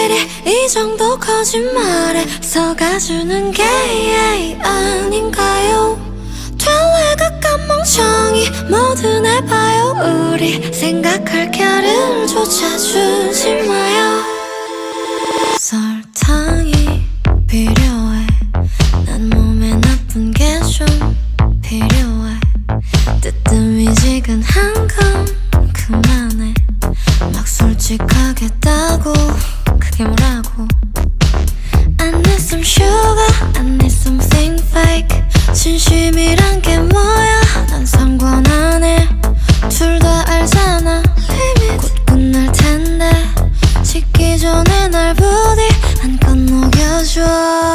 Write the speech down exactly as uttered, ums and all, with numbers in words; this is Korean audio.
일이 이 정도 거짓말에 속아주는 게 아닌가요? 될래각간 멍청이 뭐든 해봐요. 우리 생각할 겨를조차 주지 마요. 설탕이 필요해. 난 몸에 나쁜 게 좀 필요해. 뜨뜻미지근한 건 그만해. 막 솔직하겠다고 그게 뭐라고. I need some sugar, I need something fake. 진심이란 게 뭐야 난 상관 안 해. 둘 다 알잖아 limit. 곧 끝날 텐데 식기 전에 날 부디 한껏 녹여줘.